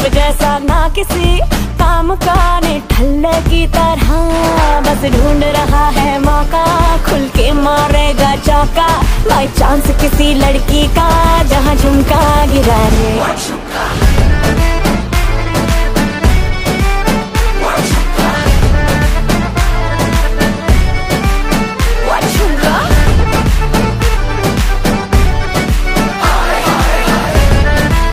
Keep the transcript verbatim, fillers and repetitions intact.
रूप जैसा ना किसी काम का, ने ठल्ले की तरह बस ढूंढ रहा है मौका, खुल के मारेगा चौका बाई चांस किसी लड़की का जहाँ झुमका गिरा रे।